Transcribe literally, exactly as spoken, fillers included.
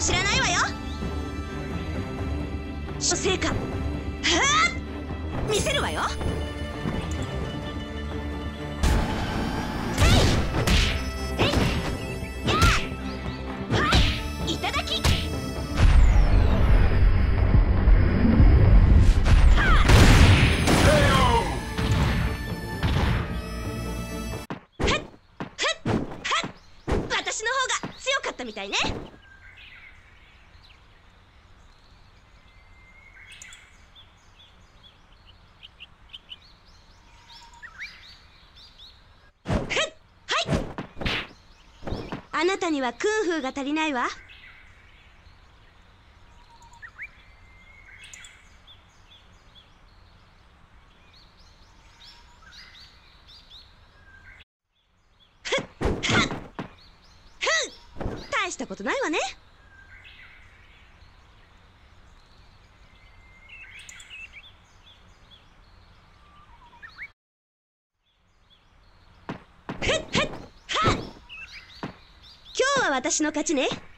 も知らないわよ。成果はあ見せるわよ。えいえいやあはいいただき。私の方が強かったみたいね。あなたにはクンフーが足りないわ。大したことないわね。今日は私の勝ちね。